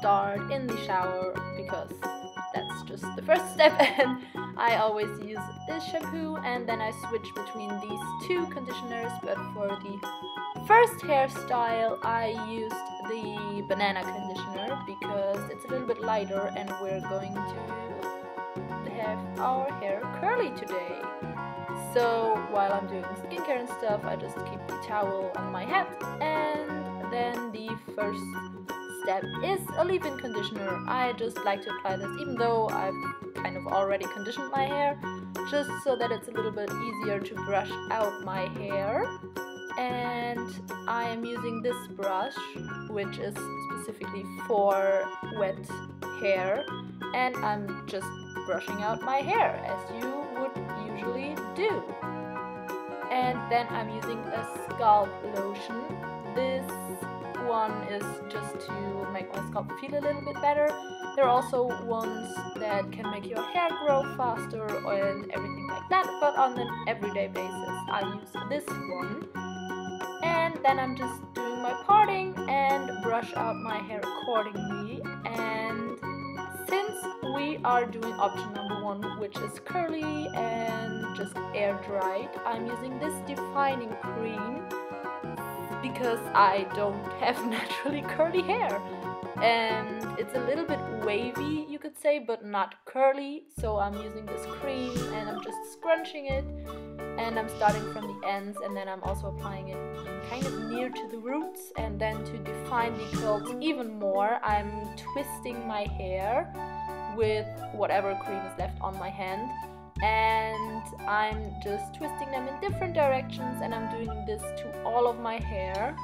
start in the shower because that's just the first step, and I always use this shampoo, and then I switch between these two conditioners. But for the first hairstyle I used the banana conditioner because it's a little bit lighter and we're going to have our hair curly today. So while I'm doing skincare and stuff, I just keep the towel on my head, and then the first step is a leave-in conditioner. I just like to apply this even though I've kind of already conditioned my hair, just so that it's a little bit easier to brush out my hair. And I am using this brush, which is specifically for wet hair, and I'm just brushing out my hair as you would usually do. And then I'm using a scalp lotion. This one is just to make my scalp feel a little bit better. There are also ones that can make your hair grow faster and everything like that, but on an everyday basis I use this one. And then I'm just doing my parting and brush out my hair accordingly. And since we are doing option number 1, which is curly and just air dried, I'm using this defining cream because I don't have naturally curly hair, and it's a little bit wavy, you could say, but not curly. So I'm using this cream and I'm just scrunching it, and I'm starting from the ends, and then I'm also applying it kind of near to the roots. And then to define the curls even more, I'm twisting my hair with whatever cream is left on my hand, and I'm just twisting them in different directions, and I'm doing this to all of my hair.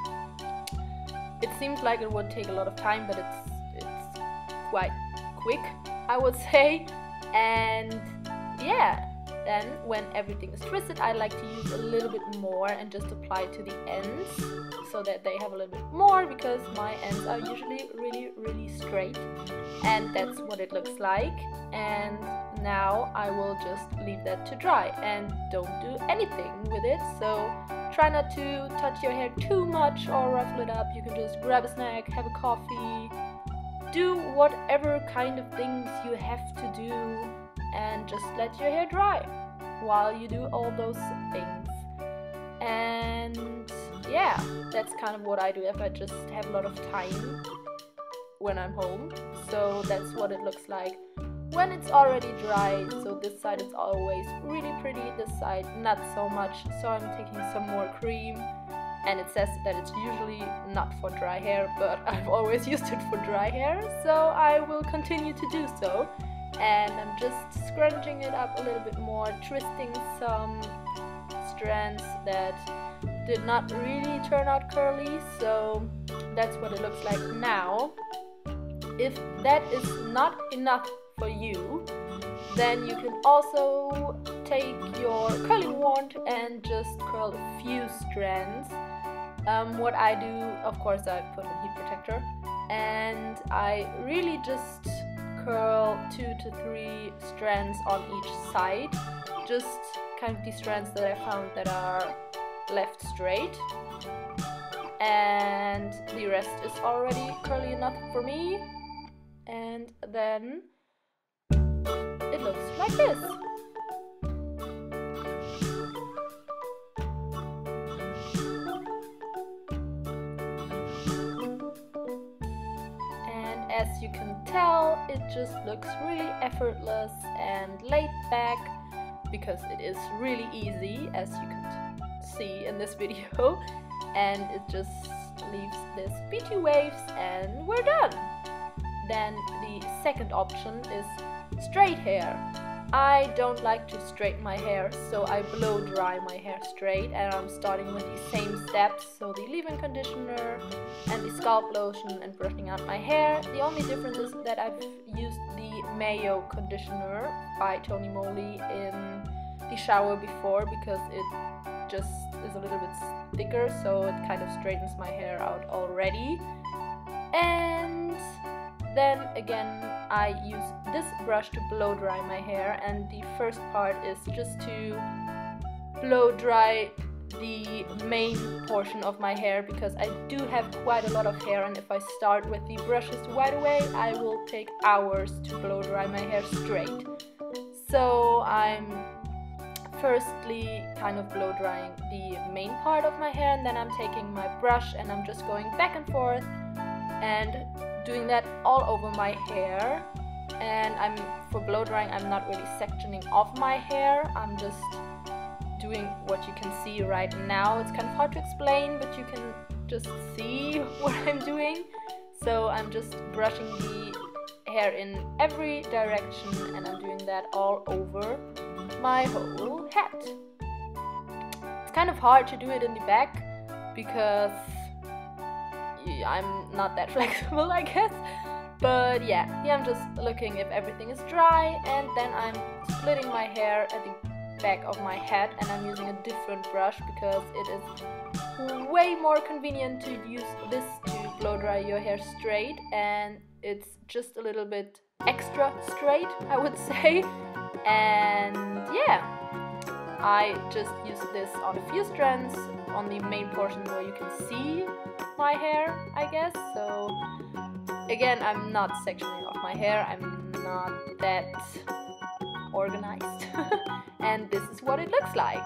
It seems like it would take a lot of time, but it's quite quick, I would say. And yeah, then when everything is twisted, I like to use a little bit more and just apply to the ends so that they have a little bit more, because my ends are usually really straight, and that's what it looks like. And now I will just leave that to dry and don't do anything with it. So try not to touch your hair too much or ruffle it up. You can just grab a snack, have a coffee, do whatever kind of things you have to do, and just let your hair dry while you do all those things. And yeah, that's kind of what I do if I just have a lot of time when I'm home. So that's what it looks like when it's already dry. So this side is always really pretty, this side not so much. So I'm taking some more cream, and it says that it's usually not for dry hair, but I've always used it for dry hair, so I will continue to do so. And I'm just scrunching it up a little bit more, twisting some strands that did not really turn out curly. So that's what it looks like now. If that is not enough for you, then you can also take your curling wand and just curl a few strands. What I do, of course, I put a heat protector, and I really just curl 2 to 3 strands on each side, just kind of the strands that I found that are left straight, and the rest is already curly enough for me. And then it looks like this. And as you can tell, it just looks really effortless and laid back, because it is really easy, as you could see in this video. And it just leaves this beauty waves, and we're done. Then the second option is straight hair. I don't like to straighten my hair, so I blow dry my hair straight, and I'm starting with the same steps. So the leave-in conditioner and the scalp lotion and brushing out my hair. The only difference is that I've used the Mayo conditioner by Tonymoly in the shower before, because it just is a little bit thicker, so it kind of straightens my hair out already. And then again, I use this brush to blow dry my hair, and the first part is just to blow dry the main portion of my hair, because I do have quite a lot of hair, and if I start with the brushes right away, I will take hours to blow dry my hair straight. So I'm firstly kind of blow drying the main part of my hair, and then I'm taking my brush and I'm just going back and forth and doing that all over my hair. And for blow drying, I'm not really sectioning off my hair, I'm just doing what you can see right now. It's kind of hard to explain, but you can just see what I'm doing. So I'm just brushing the hair in every direction, and I'm doing that all over my whole head. It's kind of hard to do it in the back because I'm not that flexible, I guess. But yeah, here I'm just looking if everything is dry, and then I'm splitting my hair at the back of my head, and I'm using a different brush because it is way more convenient to use this to blow dry your hair straight, and it's just a little bit extra straight, I would say. And yeah, I just use this on a few strands on the main portion where you can see my hair, I guess. So again, I'm not sectioning off my hair, I'm not that organized. And this is what it looks like.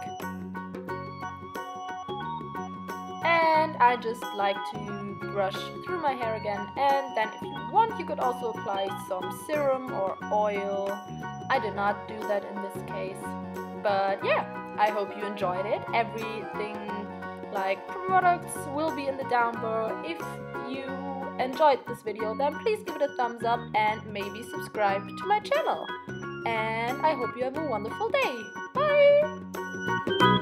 And I just like to brush through my hair again, and then if you want, you could also apply some serum or oil. I did not do that in this case, but yeah, I hope you enjoyed it. Everything like products will be in the down below. If you enjoyed this video, then please give it a thumbs up and maybe subscribe to my channel. And I hope you have a wonderful day. Bye!